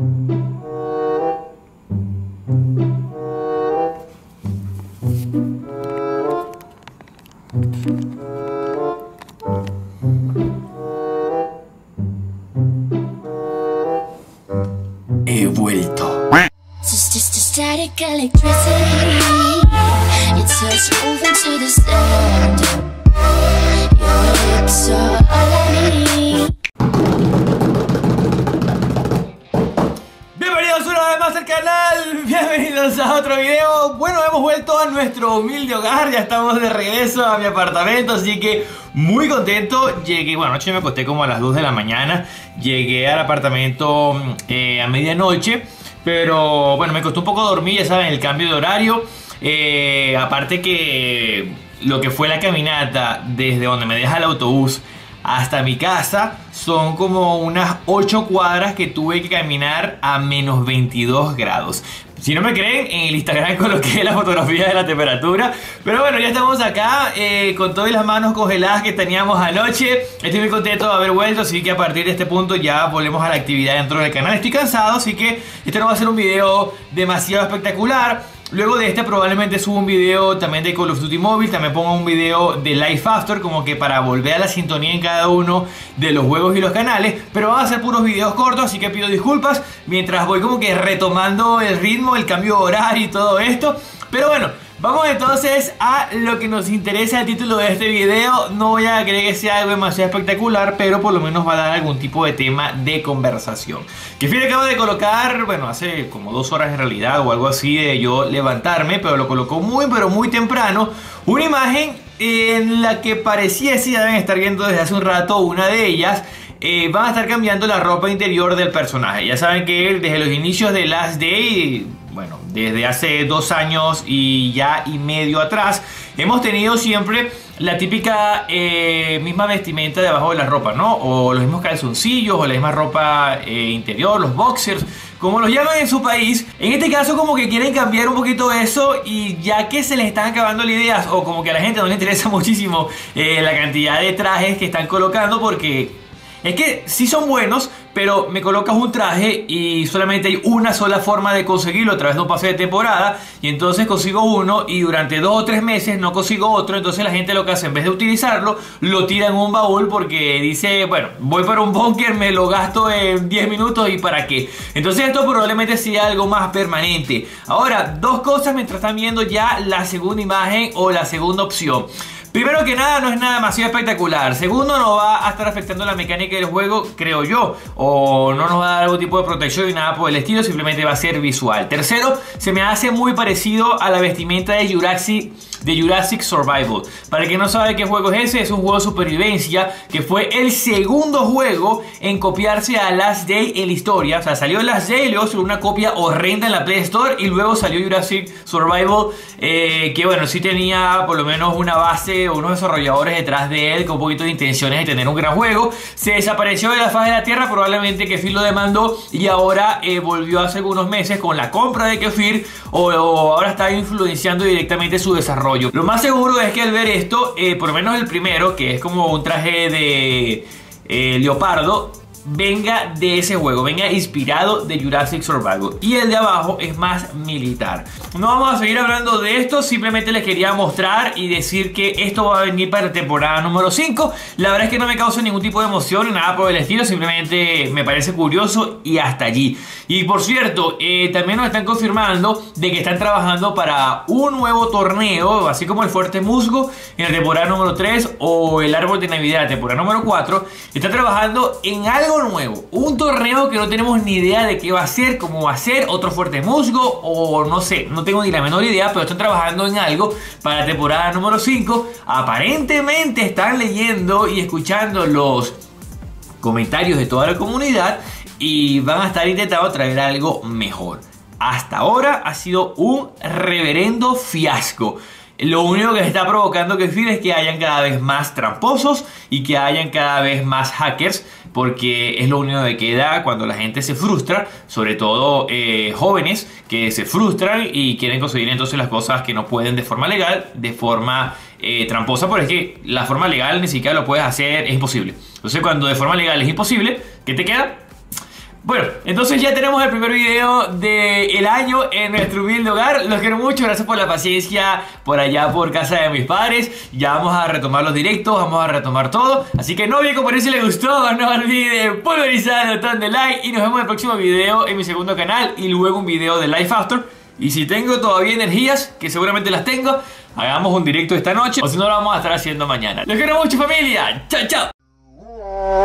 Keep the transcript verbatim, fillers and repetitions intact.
He vuelto. Just, just a static electricity. Your touch moving to the sound. Your lips are all I need. Bienvenidos una vez más al canal, bienvenidos a otro video. Bueno, hemos vuelto a nuestro humilde hogar, ya estamos de regreso a mi apartamento, así que muy contento. Llegué, bueno, anoche me acosté como a las dos de la mañana. Llegué al apartamento eh, a medianoche, pero bueno, me costó un poco dormir, ya saben, el cambio de horario. eh, Aparte que lo que fue la caminata desde donde me deja el autobús hasta mi casa son como unas ocho cuadras que tuve que caminar a menos veintidós grados. Si no me creen, en el Instagram coloqué la fotografía de la temperatura. Pero bueno, ya estamos acá eh, con todas las manos congeladas que teníamos anoche. Estoy muy contento de haber vuelto, así que a partir de este punto ya volvemos a la actividad dentro del canal. Estoy cansado, así que este no va a ser un video demasiado espectacular. Luego de este probablemente subo un video también de Call of Duty Mobile. También pongo un video de Life After, como que para volver a la sintonía en cada uno de los juegos y los canales. Pero van a ser puros videos cortos, así que pido disculpas mientras voy como que retomando el ritmo, el cambio de horario y todo esto. Pero bueno, vamos entonces a lo que nos interesa, el título de este video. No voy a creer que sea algo demasiado espectacular, pero por lo menos va a dar algún tipo de tema de conversación. Que fin acabo de colocar, bueno, hace como dos horas en realidad o algo así de yo levantarme, pero lo colocó muy pero muy temprano. Una imagen en la que parecía, si ya deben estar viendo desde hace un rato, una de ellas. Eh, van a estar cambiando la ropa interior del personaje. Ya saben que desde los inicios de Last Day, bueno, desde hace dos años y ya y medio atrás, hemos tenido siempre la típica eh, misma vestimenta debajo de la ropa, ¿no? O los mismos calzoncillos, o la misma ropa eh, interior, los boxers, como los llaman en su país. En este caso como que quieren cambiar un poquito eso, y ya que se les están acabando las ideas, o como que a la gente no le interesa muchísimo eh, la cantidad de trajes que están colocando, porque es que sí son buenos, pero me colocas un traje y solamente hay una sola forma de conseguirlo a través de un pase de temporada, y entonces consigo uno y durante dos o tres meses no consigo otro. Entonces la gente lo que hace, en vez de utilizarlo, lo tira en un baúl porque dice, bueno, voy para un búnker, me lo gasto en diez minutos y para qué. Entonces esto probablemente sea algo más permanente. Ahora, dos cosas mientras están viendo ya la segunda imagen o la segunda opción. Primero que nada, no es nada demasiado espectacular. Segundo, no va a estar afectando la mecánica del juego, creo yo. O no nos va a dar algún tipo de protección y nada por el estilo. Simplemente va a ser visual. Tercero, se me hace muy parecido a la vestimenta de Jurassic, de Jurassic Survival. Para el que no sabe qué juego es ese, es un juego de supervivencia que fue el segundo juego en copiarse a Last Day en la historia. O sea, salió Last Day, luego salió una copia horrenda en la Play Store y luego salió Jurassic Survival, eh, que bueno, sí tenía por lo menos una base o unos desarrolladores detrás de él con un poquito de intenciones de tener un gran juego. Se desapareció de la faz de la tierra, probablemente Kefir lo demandó y ahora eh, volvió hace algunos meses con la compra de Kefir, o, o ahora está influenciando directamente su desarrollo. Lo más seguro es que al ver esto, eh, por lo menos el primero, que es como un traje de eh, leopardo, venga de ese juego, venga inspirado de Jurassic Survival, y el de abajo es más militar. No vamos a seguir hablando de esto, simplemente les quería mostrar y decir que esto va a venir para la temporada número cinco. La verdad es que no me causa ningún tipo de emoción ni nada por el estilo, simplemente me parece curioso y hasta allí. Y por cierto, eh, también nos están confirmando de que están trabajando para un nuevo torneo, así como el Fuerte Musgo en la temporada número tres o el Árbol de Navidad en la temporada número cuatro. Están trabajando en algo nuevo, un torneo que no tenemos ni idea de qué va a ser, cómo va a ser, otro Fuerte Musgo o no sé, no tengo ni la menor idea, pero están trabajando en algo para la temporada número cinco. Aparentemente están leyendo y escuchando los comentarios de toda la comunidad y van a estar intentando traer algo mejor. Hasta ahora ha sido un reverendo fiasco. Lo único que está provocando Kefir es que hayan cada vez más tramposos y que hayan cada vez más hackers, porque es lo único que queda cuando la gente se frustra, sobre todo eh, jóvenes que se frustran y quieren conseguir entonces las cosas que no pueden de forma legal, de forma eh, tramposa, porque es que la forma legal ni siquiera lo puedes hacer, es imposible. Entonces cuando de forma legal es imposible, ¿qué te queda? Bueno, entonces ya tenemos el primer video del año en nuestro humilde hogar. Los quiero mucho, gracias por la paciencia por allá por casa de mis padres. Ya vamos a retomar los directos, vamos a retomar todo. Así que no olviden compartir si les gustó, no olviden pulverizar el botón de like. Y nos vemos en el próximo video en mi segundo canal y luego un video de Life After. Y si tengo todavía energías, que seguramente las tengo, hagamos un directo esta noche, o si no lo vamos a estar haciendo mañana. Los quiero mucho, familia. Chao, chao.